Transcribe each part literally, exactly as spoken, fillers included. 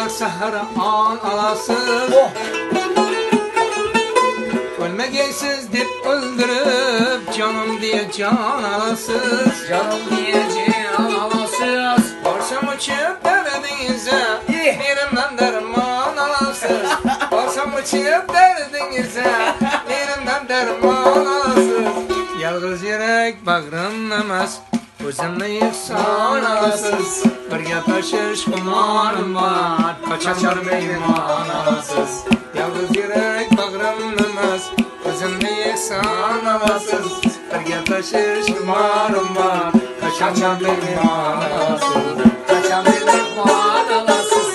Ancak sahara an alasız. Ölmegeysiz dip öldürüp canım diye can alasız. Canım diye can alasız. Varsam uçup derdinize yerimden derman alasız. Varsam uçup derdinize yerimden derman alasız. Yalğız yürek bağrım nemez özümle yıksan alasız. Birge taşış kumarım var kaçar meyman alasız. Yalğız yürek bağrım nemez özümle yıksan alasız. Birge taşış kumarım var kaçar meyman alasız. Kaçan bir mehman alasız.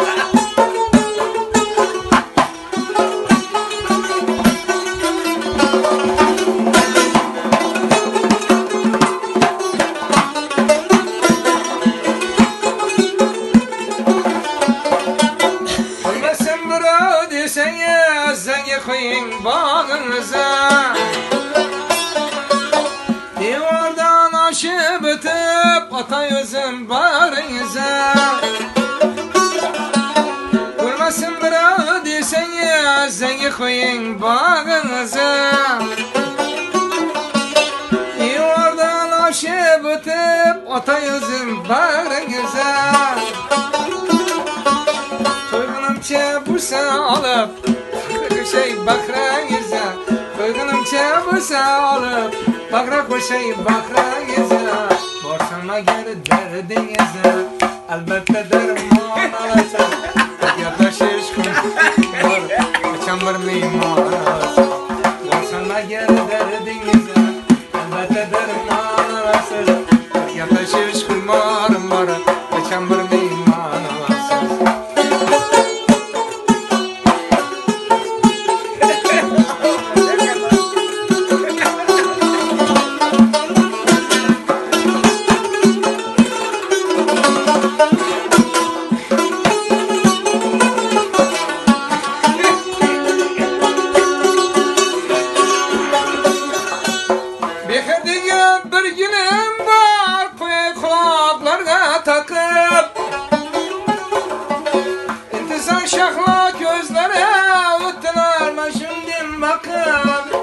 Ölmesin bura desene zenge koyun bağınıza. Divardan aşıp ötüp atayözün bağrınıza. Ölmesin bura desene zenge koyun bağınıza. Divardan aşıp ötüp atayözün bağrınıza. Toygunumça bursa alıp şey bakranıza. Toygunumça bursa alıp bakra koşayım bakranıza. Borsama geri derdinize elbette derman alasın. Yaklaşış kumar kaçan bir meyman alasın. Borsama geri derdinize elbette derman alasın. Yaklaşış kumarım var kaçan bir meyman alasın. Bir günüm var koy kulaklarına takıp İntizar şahla gözlere öttüler ben şimdi bakıp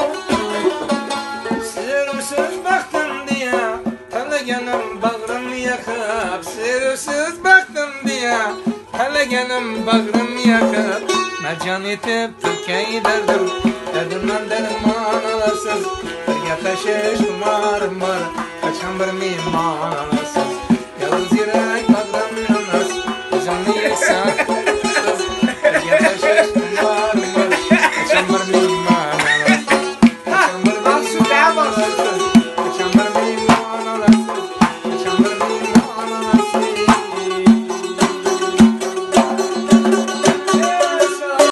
Sırrısız baktım diye telegenim bağrım yakıp Sırrısız baktım diye telegenim bağrım yakıp Mercan etip Türkiye'yi derdim Derdimden derman alasız Taşış kumarım var kaçan bir meyman alasız. Yalnız yürek bağrım yalnız canlı yeksan taşış kumarım var kaçan bir meyman alasız. Kaçan bir meyman alasız.